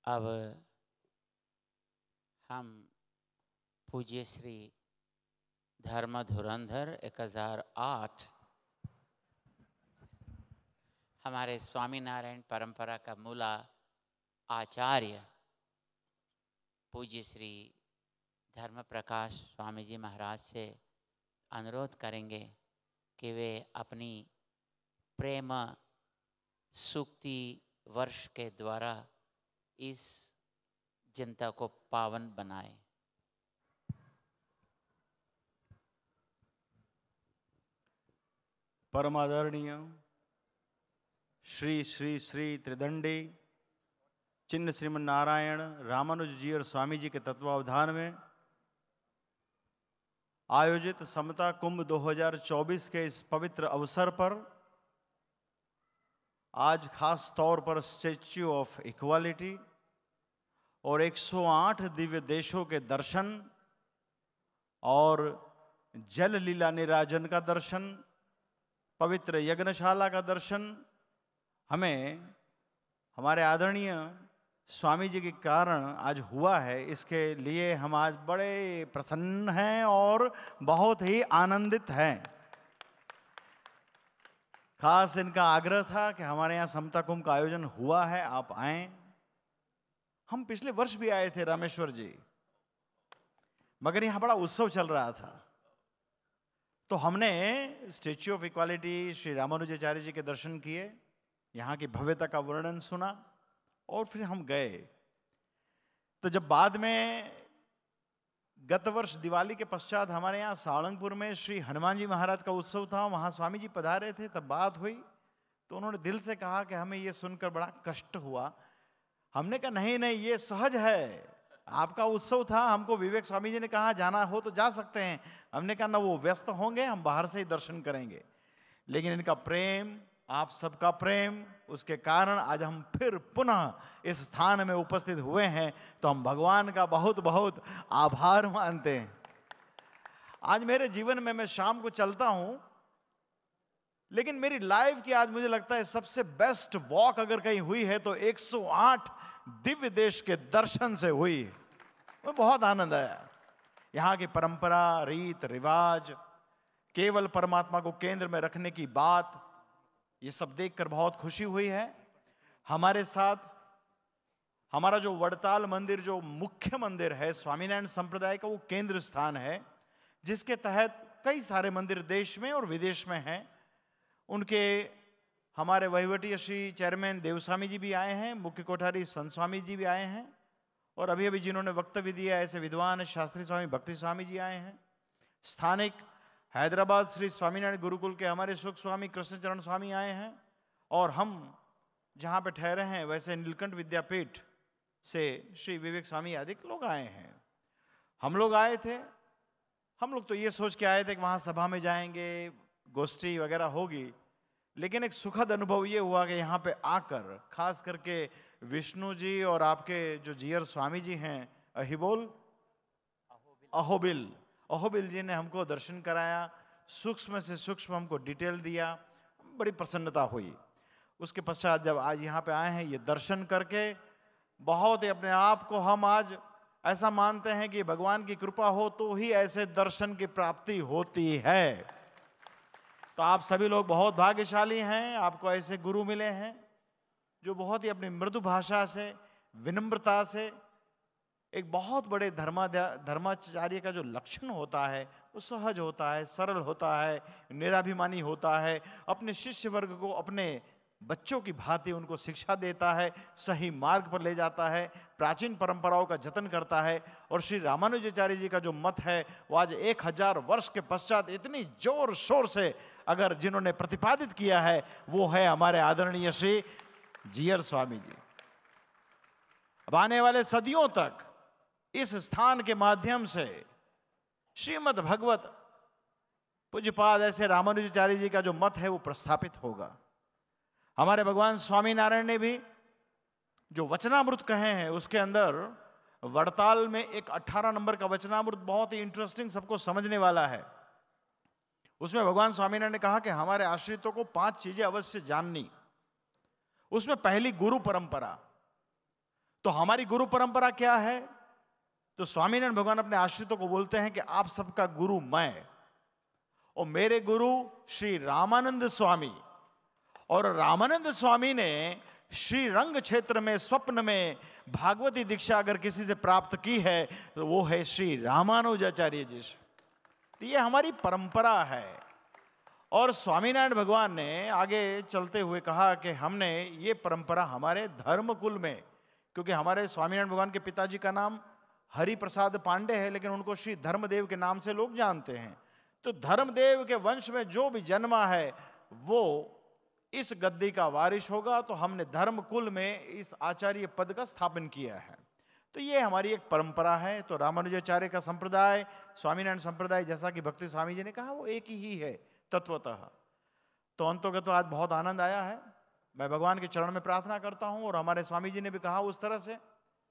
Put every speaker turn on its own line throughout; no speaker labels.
अब हम पूज्य श्री धर्म धुरंधर 1008 हमारे स्वामीनारायण परंपरा का मूला आचार्य पूज्य श्री धर्म प्रकाश स्वामी जी महाराज से अनुरोध करेंगे कि वे अपनी प्रेम सूक्ति वर्ष के द्वारा इस जनता को पावन बनाए।
परमादरणीय श्री श्री श्री त्रिदंडी चिन्ह श्रीमन नारायण रामानुज जी और स्वामी जी के तत्वावधान में आयोजित समता कुंभ 2024 के इस पवित्र अवसर पर आज खास तौर पर स्टैच्यू ऑफ इक्वालिटी और 108 दिव्य देशों के दर्शन और जल लीला निराजन का दर्शन, पवित्र यज्ञशाला का दर्शन हमें हमारे आदरणीय स्वामी जी के कारण आज हुआ है। इसके लिए हम आज बड़े प्रसन्न हैं और बहुत ही आनंदित हैं। खास इनका आग्रह था कि हमारे यहाँ समता कुंभ का आयोजन हुआ है, आप आएं। हम पिछले वर्ष भी आए थे रामेश्वर जी, मगर यहाँ बड़ा उत्सव चल रहा था, तो हमने statue of equality Shri Ramanujacharya ji के दर्शन किए, यहाँ की भव्यता का वर्णन सुना और फिर हम गए। तो जब बाद में गत वर्ष दिवाली के पश्चात हमारे यहाँ सारंगपुर में श्री हनुमान जी महाराज का उत्सव था, वहाँ स्वामी जी पधारे थे, तब बात हुई तो उन्होंने दिल से कहा कि हमें ये सुनकर बड़ा कष्ट हुआ। हमने कहा नहीं नहीं, ये सहज है, आपका उत्सव था, हमको विवेक स्वामी जी ने कहा जाना हो तो जा सकते हैं। हमने कहा ना, वो व्यस्त होंगे, हम बाहर से ही दर्शन करेंगे। लेकिन इनका प्रेम, आप सबका प्रेम, उसके कारण आज हम फिर पुनः इस स्थान में उपस्थित हुए हैं, तो हम भगवान का बहुत बहुत आभार मानते हैं। आज मेरे जीवन में मैं शाम को चलता हूं, लेकिन मेरी लाइफ की आज मुझे लगता है सबसे बेस्ट वॉक अगर कहीं हुई है तो 108 दिव्य देश के दर्शन से हुई। वो बहुत आनंद आया। यहाँ की परंपरा, रीत रिवाज, केवल परमात्मा को केंद्र में रखने की बात, ये सब देखकर बहुत खुशी हुई है। हमारे साथ हमारा जो वड़ताल मंदिर, जो मुख्य मंदिर है स्वामीनारायण संप्रदाय का, वो केंद्र स्थान है, जिसके तहत कई सारे मंदिर देश में और विदेश में हैं। उनके हमारे वहीवटी श्री चेयरमैन देवस्वामी जी भी आए हैं, मुख्य कोठारी संत स्वामी जी भी आए हैं, और अभी अभी जिन्होंने वक्तव्य दिया ऐसे विद्वान शास्त्री स्वामी भक्ति स्वामी जी आए हैं। स्थानिक हैदराबाद श्री स्वामीनारायण गुरुकुल के हमारे सुख स्वामी कृष्णचरण स्वामी आए हैं, और हम जहाँ पे ठहरे हैं वैसे नीलकंठ विद्यापीठ से श्री विवेक स्वामी आदि लोग आए हैं। हम लोग आए थे, हम लोग तो ये सोच के आए थे कि वहाँ सभा में जाएंगे, गोष्ठी वगैरह होगी, लेकिन एक सुखद अनुभव ये हुआ कि यहाँ पे आकर खास करके विष्णु जी और आपके जो जीयर स्वामी जी हैं अहोबिल जी ने हमको दर्शन कराया, सूक्ष्म से सूक्ष्म हमको डिटेल दिया, बड़ी प्रसन्नता हुई। उसके पश्चात जब आज यहाँ पे आए हैं ये दर्शन करके, बहुत ही अपने आप को हम आज ऐसा मानते हैं कि भगवान की कृपा हो तो ही ऐसे दर्शन की प्राप्ति होती है। तो आप सभी लोग बहुत भाग्यशाली हैं, आपको ऐसे गुरु मिले हैं जो बहुत ही अपनी मृदु भाषा से, विनम्रता से, एक बहुत बड़े धर्माचार्य का जो लक्षण होता है वो सहज होता है, सरल होता है, निराभिमानी होता है, अपने शिष्य वर्ग को अपने बच्चों की भांति उनको शिक्षा देता है, सही मार्ग पर ले जाता है, प्राचीन परंपराओं का जतन करता है। और श्री रामानुजाचार्य जी का जो मत है वो आज 1000 वर्ष के पश्चात इतनी जोर शोर से अगर जिन्होंने प्रतिपादित किया है वो है हमारे आदरणीय श्री जीयर स्वामी जी। अब आने वाले सदियों तक इस स्थान के माध्यम से श्रीमद् भगवत पूज्यपाद ऐसे रामानुजाचार्य जी का जो मत है वो प्रस्थापित होगा। हमारे भगवान स्वामीनारायण ने भी जो वचनामृत कहे हैं उसके अंदर वड़ताल में एक 18 नंबर का वचनामृत बहुत ही इंटरेस्टिंग, सबको समझने वाला है। उसमें भगवान स्वामीनारायण ने कहा कि हमारे आश्रितों को 5 चीजें अवश्य जाननी। उसमें पहली गुरु परंपरा। तो हमारी गुरु परंपरा क्या है? तो स्वामीनारायण भगवान अपने आश्रितों को बोलते हैं कि आप सबका गुरु मैं, और मेरे गुरु श्री रामानंद स्वामी। और रामानंद स्वामी ने श्री रंग क्षेत्र में स्वप्न में भागवती दीक्षा अगर किसी से प्राप्त की है तो वो है श्री रामानुजाचार्य जी से। तो ये हमारी परंपरा है। और स्वामीनारायण भगवान ने आगे चलते हुए कहा कि हमने ये परंपरा हमारे धर्म कुल में, क्योंकि हमारे स्वामीनारायण भगवान के पिताजी का नाम हरि प्रसाद पांडे है, लेकिन उनको श्री धर्मदेव के नाम से लोग जानते हैं। तो धर्मदेव के वंश में जो भी जन्मा है वो इस गद्दी का वारिस होगा। तो हमने धर्म कुल में इस आचार्य पद का स्थापन किया है। तो ये हमारी एक परंपरा है। तो रामानुजाचार्य का संप्रदाय, स्वामीनारायण संप्रदाय, जैसा कि भक्ति स्वामी जी ने कहा, वो एक ही है तत्वतः। तो अंतोगत आज बहुत आनंद आया है। मैं भगवान के चरण में प्रार्थना करता हूं, और हमारे स्वामी जी ने भी कहा उस तरह से,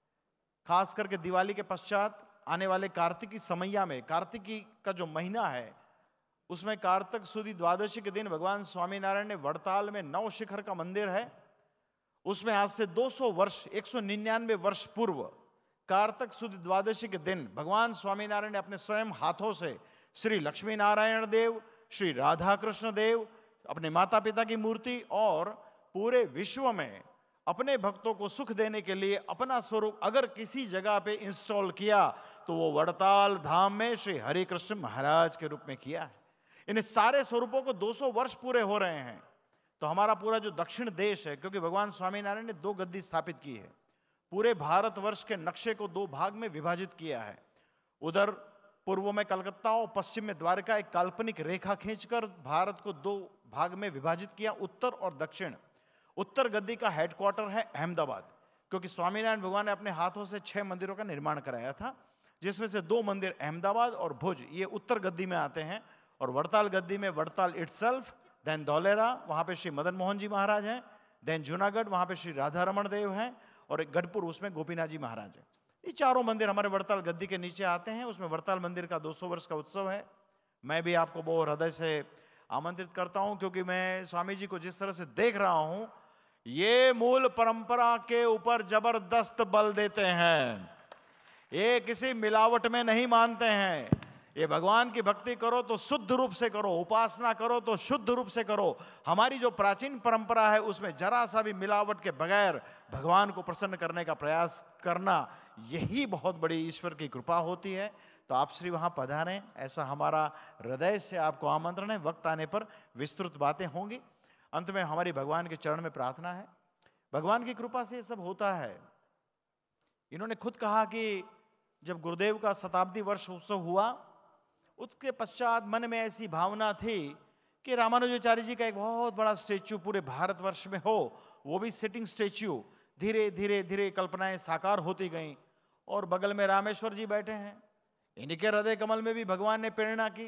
खास करके दिवाली के पश्चात आने वाले कार्तिकी समैया में, कार्तिकी का जो महीना है उसमें कार्तिक सुदी द्वादशी के दिन भगवान स्वामीनारायण ने वड़ताल में नव शिखर का मंदिर है, उसमें आज से 200 वर्ष 199 वर्ष पूर्व कार्तिक सुदी द्वादशी के दिन भगवान स्वामीनारायण ने अपने स्वयं हाथों से श्री लक्ष्मी नारायण देव, श्री राधा कृष्ण देव, अपने माता पिता की मूर्ति और पूरे विश्व में अपने भक्तों को सुख देने के लिए अपना स्वरूप अगर किसी जगह पे इंस्टॉल किया तो वो वड़ताल धाम में श्री हरि कृष्ण महाराज के रूप में किया है। इन सारे स्वरूपों को 200 वर्ष पूरे हो रहे हैं। तो हमारा पूरा जो दक्षिण देश है, क्योंकि भगवान स्वामीनारायण ने 2 गद्दी स्थापित की है, पूरे भारतवर्ष के नक्शे को 2 भाग में विभाजित किया है। उधर पूर्व में कलकत्ता और पश्चिम में द्वारका, एक काल्पनिक रेखा खींचकर भारत को 2 भाग में विभाजित किया, उत्तर और दक्षिण। उत्तर गद्दी का हेडक्वार्टर है अहमदाबाद, क्योंकि स्वामीनारायण भगवान ने अपने हाथों से 6 मंदिरों का निर्माण कराया था, जिसमें से 2 मंदिर अहमदाबाद और भुज, ये उत्तर गद्दी में आते हैं। और वड़ताल गद्दी में वड़ताल इटसेल्फ, देन धौलेरा, वहाँ पे श्री मदन मोहन जी महाराज हैं, देन जूनागढ़, वहाँ पे श्री राधा रमण देव हैं, और एक गढ़पुर, उसमें गोपीनाथ जी महाराज हैं। ये चारों मंदिर हमारे वड़ताल गद्दी के नीचे आते हैं। उसमें वड़ताल मंदिर का 200 वर्ष का उत्सव है। मैं भी आपको बहुत हृदय से आमंत्रित करता हूँ, क्योंकि मैं स्वामी जी को जिस तरह से देख रहा हूँ, ये मूल परंपरा के ऊपर जबरदस्त बल देते हैं। ये किसी मिलावट में नहीं मानते हैं। ये भगवान की भक्ति करो तो शुद्ध रूप से करो, उपासना करो तो शुद्ध रूप से करो। हमारी जो प्राचीन परंपरा है उसमें जरा सा भी मिलावट के बगैर भगवान को प्रसन्न करने का प्रयास करना, यही बहुत बड़ी ईश्वर की कृपा होती है। तो आप श्री वहाँ पधारें, ऐसा हमारा हृदय से आपको आमंत्रण है। वक्त आने पर विस्तृत बातें होंगी। अंत में हमारी भगवान के चरण में प्रार्थना है। भगवान की कृपा से ये सब होता है। इन्होंने खुद कहा कि जब गुरुदेव का शताब्दी वर्ष उत्सव हुआ, उसके पश्चात मन में ऐसी भावना थी कि रामानुजाचार्य जी का एक बहुत बड़ा स्टेच्यू पूरे भारतवर्ष में हो, वो भी सिटिंग स्टेच्यू। धीरे धीरे धीरे कल्पनाएं साकार होती गईं, और बगल में रामेश्वर जी बैठे हैं। इनके हृदय कमल में भी भगवान ने प्रेरणा की।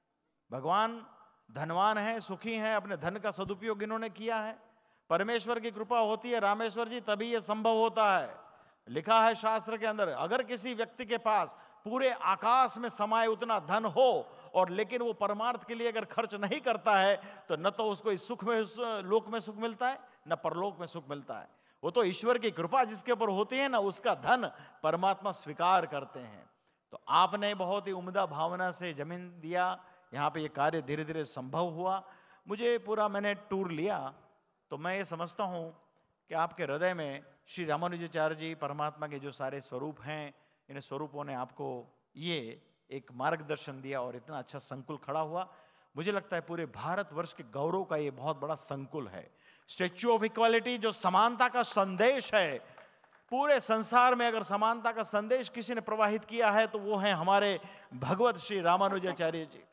भगवान धनवान हैं, सुखी हैं, अपने धन का सदुपयोग इन्होंने किया है। परमेश्वर की कृपा होती है रामेश्वर जी, तभी यह संभव होता है। लिखा है शास्त्र के अंदर, अगर किसी व्यक्ति के पास पूरे आकाश में समाये उतना धन हो और लेकिन वो परमार्थ के लिए अगर खर्च नहीं करता है, तो न तो उसको इस सुख में, इस लोक में सुख मिलता है, न परलोक में सुख मिलता है। वो तो ईश्वर की कृपा जिसके ऊपर होती है ना, उसका धन परमात्मा स्वीकार करते हैं। तो आपने बहुत ही उम्दा भावना से जमीन दिया, यहाँ पे ये कार्य धीरे धीरे संभव हुआ। मुझे पूरा मैंने टूर लिया, तो मैं ये समझता हूँ कि आपके हृदय में श्री रामानुजाचार्य जी परमात्मा के जो सारे स्वरूप हैं, इन स्वरूपों ने आपको ये एक मार्गदर्शन दिया और इतना अच्छा संकुल खड़ा हुआ। मुझे लगता है पूरे भारतवर्ष के गौरव का ये बहुत बड़ा संकुल है। स्टैच्यू ऑफ इक्वालिटी जो समानता का संदेश है, पूरे संसार में अगर समानता का संदेश किसी ने प्रवाहित किया है तो वो है हमारे भगवत श्री रामानुजाचार्य जी।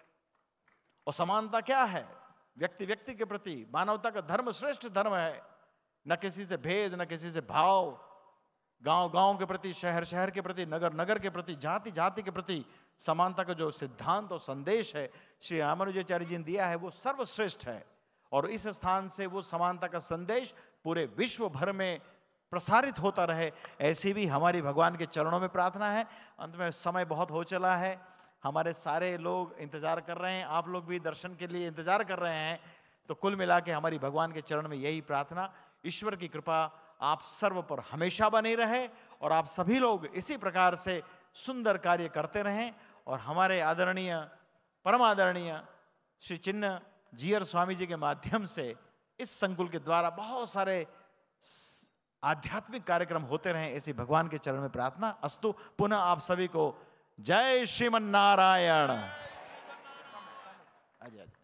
और समानता क्या है? व्यक्ति व्यक्ति के प्रति मानवता का धर्म श्रेष्ठ धर्म है। न किसी से भेद, न किसी से भाव, गांव गांव के प्रति, शहर शहर के प्रति, नगर नगर के प्रति, जाति जाति के प्रति समानता का जो सिद्धांत और संदेश है श्री रामानुजाचार्य जी ने दिया है, वो सर्वश्रेष्ठ है। और इस स्थान से वो समानता का संदेश पूरे विश्व भर में प्रसारित होता रहे, ऐसी भी हमारी भगवान के चरणों में प्रार्थना है। अंत में समय बहुत हो चला है, हमारे सारे लोग इंतजार कर रहे हैं, आप लोग भी दर्शन के लिए इंतजार कर रहे हैं। तो कुल मिला के हमारी भगवान के चरण में यही प्रार्थना, ईश्वर की कृपा आप सर्व पर हमेशा बनी रहे और आप सभी लोग इसी प्रकार से सुंदर कार्य करते रहें और हमारे आदरणीय परम आदरणीय श्री चिन्ह जीयर स्वामी जी के माध्यम से इस संकुल के द्वारा बहुत सारे आध्यात्मिक कार्यक्रम होते रहें, ऐसी भगवान के चरण में प्रार्थना अस्तु। पुनः आप सभी को जय श्रीमन नारायण। आजा।